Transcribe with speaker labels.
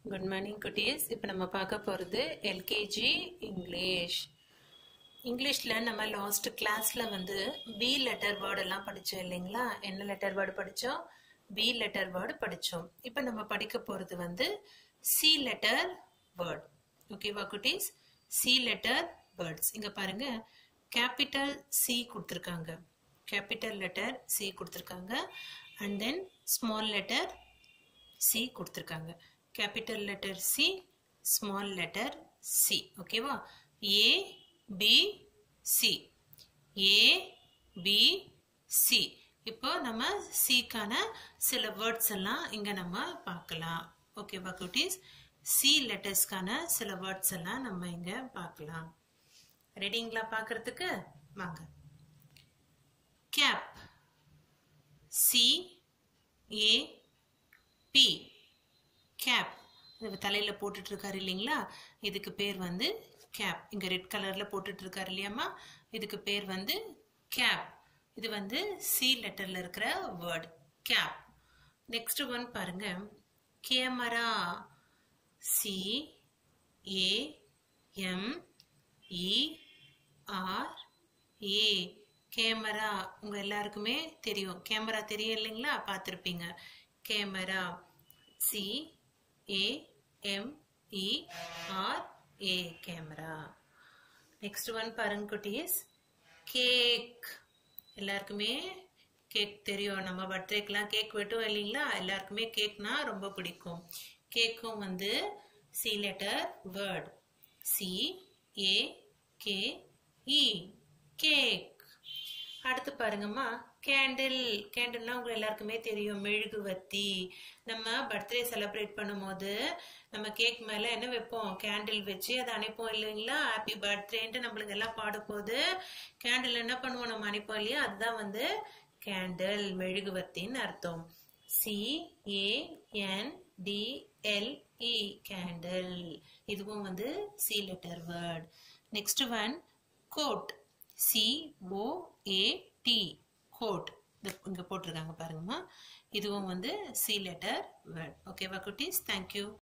Speaker 1: Good morning குட்டீஸ். இப்போ நம்ம பார்க்க போகிறது எல்கேஜி இங்கிலீஷ். இங்கிலீஷில் நம்ம லாஸ்ட் கிளாஸில் வந்து பி லெட்டர் வேர்டெல்லாம் படித்தோம் இல்லைங்களா? என்ன லெட்டர் வேர்டு படித்தோம்? பி லெட்டர் வேர்டு படித்தோம். இப்போ நம்ம படிக்க போகிறது வந்து சி லெட்டர் வேர்ட். ஓகேவா குட்டீஸ்? C letter words. இங்கே பாருங்க, கேபிட்டல் சி கொடுத்துருக்காங்க, கேபிட்டல் லெட்டர் சி கொடுத்துருக்காங்க, and then small letter C கொடுத்துருக்காங்க. capital letter C, small letter C. ஓகேவா? A, B, C. A, B, C. இப்போ நம்ம C-க்கான சில வேர்ட்ஸ் எல்லாம் இங்க நம்ம பார்க்கலாம். ஓகேவா குட்டீஸ்? C லெட்டர்ஸ்க்கான சில வேர்ட்ஸ் எல்லாம் நம்ம இங்க பார்க்கலாம். ரெடிங்களா பார்க்கறதுக்கு? வாங்க. Cap. C, A, P. Cap. இது தலையில் போட்டுட்டு இருக்காரு இல்லைங்களா? இதுக்கு பேர் வந்து கேப். இங்கே ரெட் கலரில் போட்டுட்டு இருக்காரு இல்லையாம்மா? இதுக்கு பேர் வந்து கேப். இது வந்து சி லெட்டரில் இருக்கிற வேர்ட் கேப். நெக்ஸ்ட் ஒன் பாருங்க, camera. C A M E R A. Camera உங்கள் எல்லாருக்குமே தெரியும். கேமரா தெரியும் இல்லைங்களா? பார்த்துருப்பீங்க. Camera. C A M E R A camera. Next one பாருங்க குட்டீஸ், கேக். எல்லாருக்குமே கேக் தெரியும். நம்ம பர்த்டேக்கெலாம் கேக் வெட்டும் இல்லைங்களா? எல்லாருக்குமே கேக்னா ரொம்ப பிடிக்கும். கேக்கும் வந்து C letter word. C A K E cake. அடுத்து பாருங்கம்மா, கேண்டில். கேண்டில்னா உங்களுக்கு எல்லாருக்குமே தெரியும், மெழுகுவர்த்தி. நம்ம பர்த்டே செலிப்ரேட் பண்ணும்போது நம்ம கேக் மேல என்ன வைப்போம்? கேண்டில் வச்சு அதை அணைப்போம் இல்லைங்களா? ஹாப்பி பர்த்டேன்ட்டு நம்மளுக்கு எல்லாம் பாடும்போது கேண்டில் என்ன பண்ணுவோம்? நம்ம அணைப்போம் இல்லையா? அதுதான் வந்து கேண்டில், மெழுகுவர்த்தின்னு அர்த்தம். C A N D L E candle. இதுவும் வந்து C letter word. Next one, coat. C O A T coat. இங்க போட்டிருக்காங்க பாருங்கம்மா. இதுவும் வந்து சி லெட்டர் வேர்ட். ஓகேவா குட்டீஸ்? தேங்க்யூ.